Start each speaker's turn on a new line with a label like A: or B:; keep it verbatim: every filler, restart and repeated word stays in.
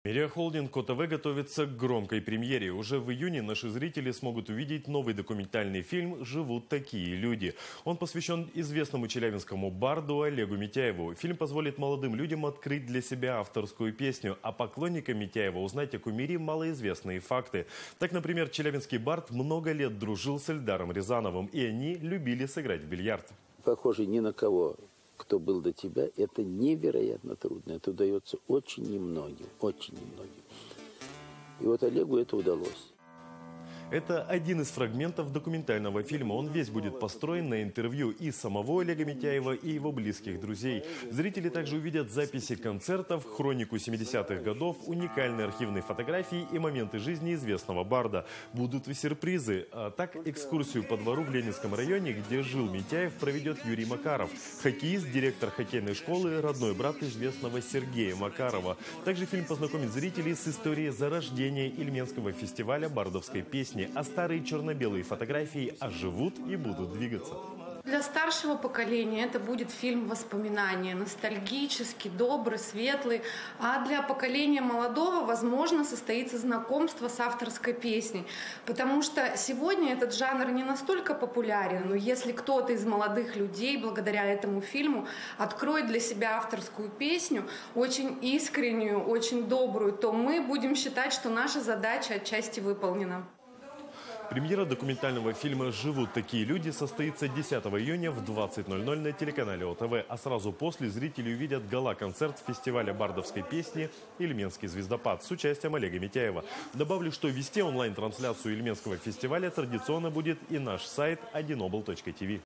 A: Медиахолдинг КОТВ готовится к громкой премьере. Уже в июне наши зрители смогут увидеть новый документальный фильм «Живут такие люди». Он посвящен известному челябинскому барду Олегу Митяеву. Фильм позволит молодым людям открыть для себя авторскую песню, а поклонникам Митяева узнать о кумире малоизвестные факты. Так, например, челябинский бард много лет дружил с Эльдаром Рязановым, и они любили сыграть в бильярд.
B: Похожий ни на кого, кто был до тебя, это невероятно трудно. Это удается очень немногим, очень немногим. И вот Олегу это удалось.
A: Это один из фрагментов документального фильма. Он весь будет построен на интервью и самого Олега Митяева, и его близких друзей. Зрители также увидят записи концертов, хронику семидесятых годов, уникальные архивные фотографии и моменты жизни известного барда. Будут и сюрпризы. А так, экскурсию по двору в Ленинском районе, где жил Митяев, проведет Юрий Макаров. Хоккеист, директор хоккейной школы, родной брат известного Сергея Макарова. Также фильм познакомит зрителей с историей зарождения Ильменского фестиваля бардовской песни. А старые черно-белые фотографии оживут и будут двигаться.
C: Для старшего поколения это будет фильм воспоминания, ностальгический, добрый, светлый. А для поколения молодого, возможно, состоится знакомство с авторской песней. Потому что сегодня этот жанр не настолько популярен, но если кто-то из молодых людей, благодаря этому фильму, откроет для себя авторскую песню, очень искреннюю, очень добрую, то мы будем считать, что наша задача отчасти выполнена.
A: Премьера документального фильма «Живут такие люди» состоится десятого июня в двадцать ноль ноль на телеканале ОТВ. А сразу после зрители увидят гала-концерт фестиваля бардовской песни «Ильменский звездопад» с участием Олега Митяева. Добавлю, что вести онлайн-трансляцию Ильменского фестиваля традиционно будет и наш сайт один обл точка ти ви.